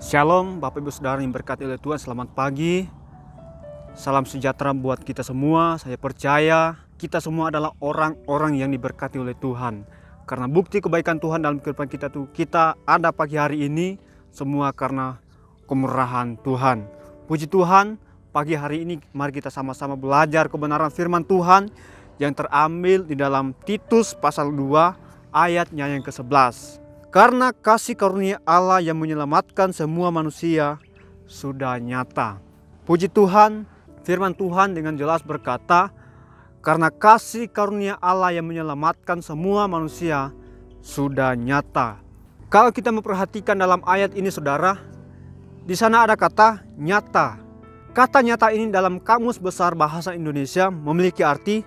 Shalom Bapak Ibu Saudara yang berkati oleh Tuhan, selamat pagi. Salam sejahtera buat kita semua. Saya percaya kita semua adalah orang-orang yang diberkati oleh Tuhan. Karena bukti kebaikan Tuhan dalam kehidupan kita tuh, kita ada pagi hari ini semua karena kemurahan Tuhan. Puji Tuhan, pagi hari ini mari kita sama-sama belajar kebenaran firman Tuhan yang terambil di dalam Titus pasal 2 ayatnya yang ke-11. Karena kasih karunia Allah yang menyelamatkan semua manusia sudah nyata. Puji Tuhan, firman Tuhan dengan jelas berkata, karena kasih karunia Allah yang menyelamatkan semua manusia sudah nyata. Kalau kita memperhatikan dalam ayat ini saudara, di sana ada kata nyata. Kata nyata ini dalam Kamus Besar Bahasa Indonesia memiliki arti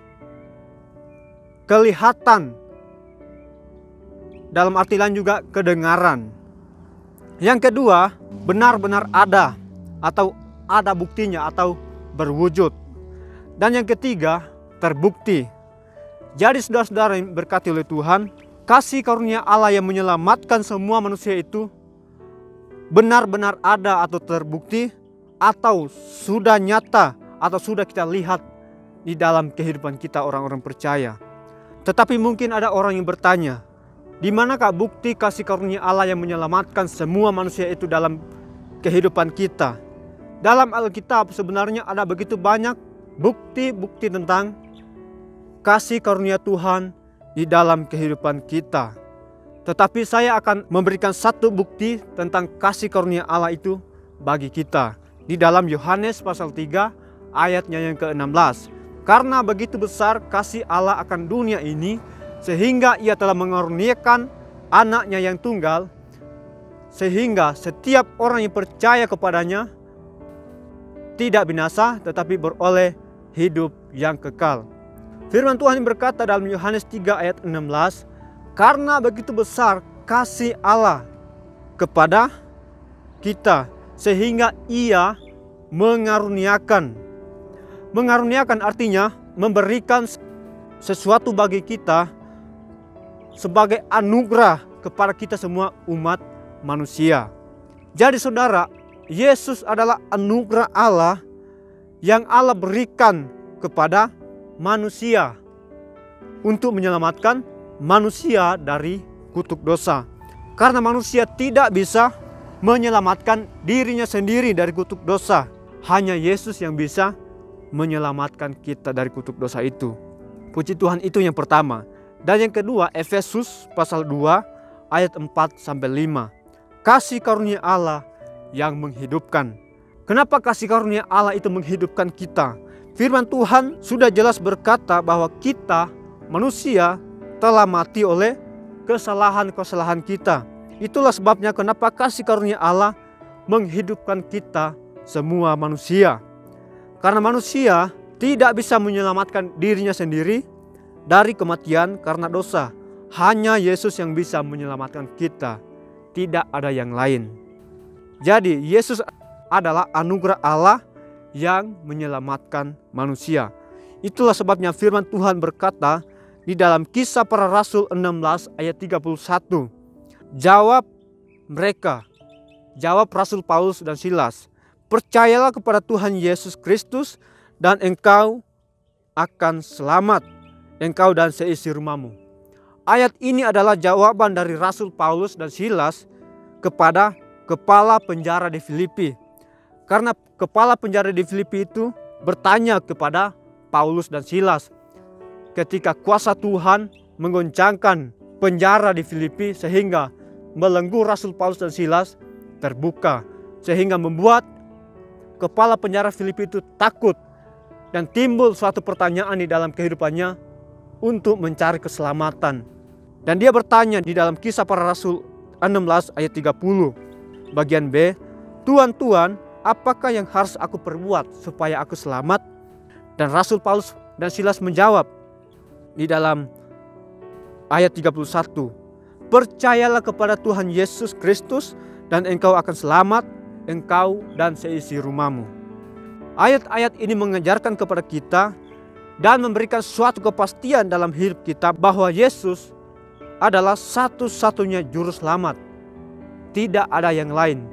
kelihatan. Dalam arti lain juga kedengaran. Yang kedua, benar-benar ada atau ada buktinya atau berwujud. Dan yang ketiga, terbukti. Jadi saudara-saudara yang berkati oleh Tuhan, kasih karunia Allah yang menyelamatkan semua manusia itu benar-benar ada atau terbukti atau sudah nyata atau sudah kita lihat di dalam kehidupan kita orang-orang percaya. Tetapi mungkin ada orang yang bertanya, di manakah bukti kasih karunia Allah yang menyelamatkan semua manusia itu dalam kehidupan kita? Dalam Alkitab sebenarnya ada begitu banyak bukti-bukti tentang kasih karunia Tuhan di dalam kehidupan kita. Tetapi saya akan memberikan satu bukti tentang kasih karunia Allah itu bagi kita. Di dalam Yohanes pasal 3 ayatnya yang ke-16. Karena begitu besar kasih Allah akan dunia ini, sehingga ia telah mengaruniakan anaknya yang tunggal, sehingga setiap orang yang percaya kepadanya tidak binasa tetapi beroleh hidup yang kekal. Firman Tuhan berkata dalam Yohanes 3 ayat 16, karena begitu besar kasih Allah kepada kita sehingga ia mengaruniakan. Mengaruniakan artinya memberikan sesuatu bagi kita sebagai anugerah kepada kita semua umat manusia. Jadi saudara, Yesus adalah anugerah Allah yang Allah berikan kepada manusia untuk menyelamatkan manusia dari kutuk dosa. Karena manusia tidak bisa menyelamatkan dirinya sendiri dari kutuk dosa. Hanya Yesus yang bisa menyelamatkan kita dari kutuk dosa itu. Puji Tuhan, itu yang pertama. Dan yang kedua, Efesus pasal 2 ayat 4-5. Kasih karunia Allah yang menghidupkan. Kenapa kasih karunia Allah itu menghidupkan kita? Firman Tuhan sudah jelas berkata bahwa kita manusia telah mati oleh kesalahan-kesalahan kita. Itulah sebabnya kenapa kasih karunia Allah menghidupkan kita semua manusia. Karena manusia tidak bisa menyelamatkan dirinya sendiri dari kematian karena dosa. Hanya Yesus yang bisa menyelamatkan kita. Tidak ada yang lain. Jadi Yesus adalah anugerah Allah yang menyelamatkan manusia. Itulah sebabnya firman Tuhan berkata di dalam Kisah Para Rasul 16 ayat 31. Jawab mereka, jawab Rasul Paulus dan Silas, percayalah kepada Tuhan Yesus Kristus dan engkau akan selamat, engkau dan seisi rumahmu. Ayat ini adalah jawaban dari Rasul Paulus dan Silas kepada kepala penjara di Filipi. Karena kepala penjara di Filipi itu bertanya kepada Paulus dan Silas ketika kuasa Tuhan menggoncangkan penjara di Filipi sehingga belenggu Rasul Paulus dan Silas terbuka, sehingga membuat kepala penjara Filipi itu takut dan timbul suatu pertanyaan di dalam kehidupannya untuk mencari keselamatan. Dan dia bertanya di dalam Kisah Para Rasul 16 ayat 30 bagian B, Tuhan, Tuhan, apakah yang harus aku perbuat supaya aku selamat? Dan Rasul Paulus dan Silas menjawab di dalam ayat 31, percayalah kepada Tuhan Yesus Kristus dan engkau akan selamat, engkau dan seisi rumahmu. Ayat-ayat ini mengajarkan kepada kita dan memberikan suatu kepastian dalam hidup kita bahwa Yesus adalah satu-satunya juru selamat. Tidak ada yang lain.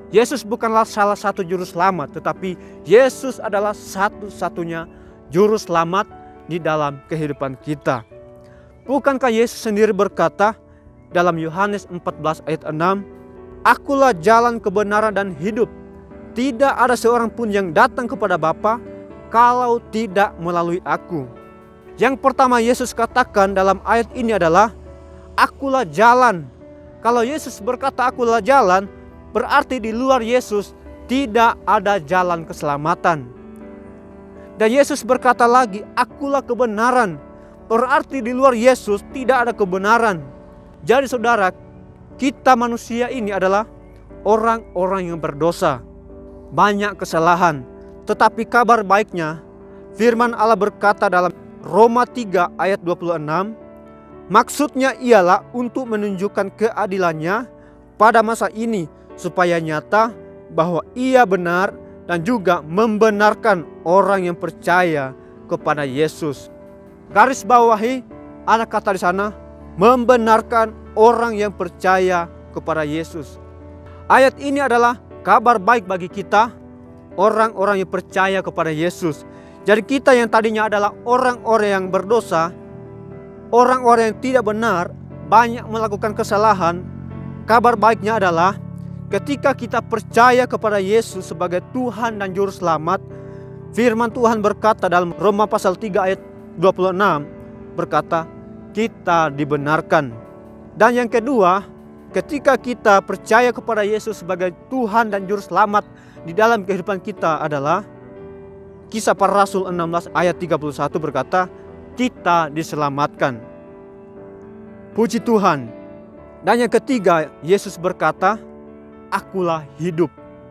Yesus bukanlah salah satu juru selamat, tetapi Yesus adalah satu-satunya juru selamat di dalam kehidupan kita. Bukankah Yesus sendiri berkata dalam Yohanes 14 ayat 6, "Akulah jalan, kebenaran, dan hidup. Tidak ada seorang pun yang datang kepada Bapa kalau tidak melalui aku." Yang pertama Yesus katakan dalam ayat ini adalah, "Akulah jalan." Kalau Yesus berkata akulah jalan, berarti di luar Yesus tidak ada jalan keselamatan. Dan Yesus berkata lagi, "Akulah kebenaran." Berarti di luar Yesus tidak ada kebenaran. Jadi saudara, kita manusia ini adalah orang-orang yang berdosa, banyak kesalahan. Tetapi kabar baiknya, firman Allah berkata dalam Roma 3 ayat 26, maksudnya ialah untuk menunjukkan keadilannya pada masa ini, supaya nyata bahwa Ia benar dan juga membenarkan orang yang percaya kepada Yesus. Garis bawahi ada kata di sana, membenarkan orang yang percaya kepada Yesus. Ayat ini adalah kabar baik bagi kita, orang-orang yang percaya kepada Yesus. Jadi kita yang tadinya adalah orang-orang yang berdosa, orang-orang yang tidak benar, banyak melakukan kesalahan. Kabar baiknya adalah ketika kita percaya kepada Yesus sebagai Tuhan dan Juru Selamat, firman Tuhan berkata dalam Roma pasal 3 ayat 26, berkata kita dibenarkan. Dan yang kedua, ketika kita percaya kepada Yesus sebagai Tuhan dan Juru Selamat di dalam kehidupan kita adalah Kisah Para Rasul 16 ayat 31 berkata, kita diselamatkan. Puji Tuhan. Dan yang ketiga, Yesus berkata, akulah hidup.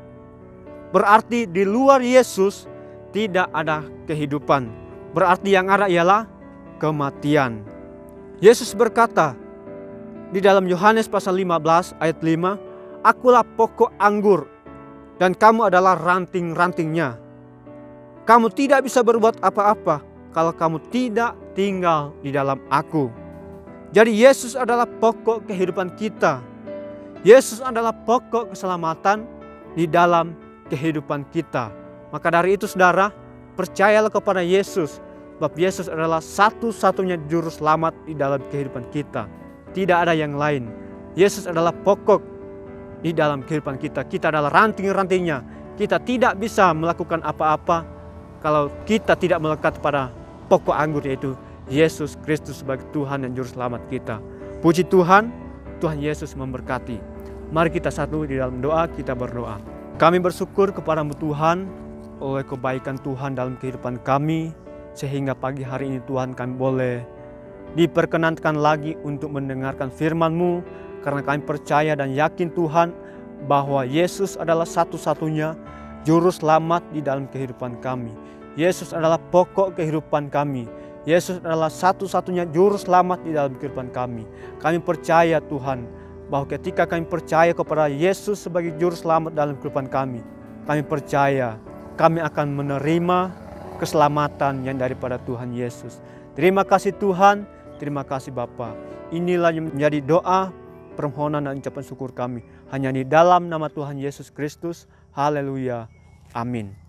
Berarti di luar Yesus tidak ada kehidupan. Berarti yang ada ialah kematian. Yesus berkata di dalam Yohanes pasal 15 ayat 5, akulah pokok anggur dan kamu adalah ranting-rantingnya. Kamu tidak bisa berbuat apa-apa kalau kamu tidak tinggal di dalam aku. Jadi Yesus adalah pokok kehidupan kita. Yesus adalah pokok keselamatan di dalam kehidupan kita. Maka dari itu saudara, percayalah kepada Yesus. Sebab Yesus adalah satu-satunya juru selamat di dalam kehidupan kita. Tidak ada yang lain. Yesus adalah pokok di dalam kehidupan kita. Kita adalah ranting-rantingnya. Kita tidak bisa melakukan apa-apa kalau kita tidak melekat pada pokok anggur, yaitu Yesus Kristus sebagai Tuhan dan juru selamat kita. Puji Tuhan, Tuhan Yesus memberkati. Mari kita satu di dalam doa, kita berdoa. Kami bersyukur kepadamu Tuhan oleh kebaikan Tuhan dalam kehidupan kami, sehingga pagi hari ini Tuhan kami boleh diperkenankan lagi untuk mendengarkan firman-Mu, karena kami percaya dan yakin Tuhan bahwa Yesus adalah satu-satunya juru selamat di dalam kehidupan kami. Yesus adalah pokok kehidupan kami. Yesus adalah satu-satunya juru selamat di dalam kehidupan kami. Kami percaya Tuhan bahwa ketika kami percaya kepada Yesus sebagai juru selamat dalam kehidupan kami percaya kami akan menerima keselamatan yang daripada Tuhan Yesus. Terima kasih Tuhan, terima kasih Bapa. Inilah yang menjadi doa, permohonan dan ucapan syukur kami. Hanya di dalam nama Tuhan Yesus Kristus. Haleluya. Amin.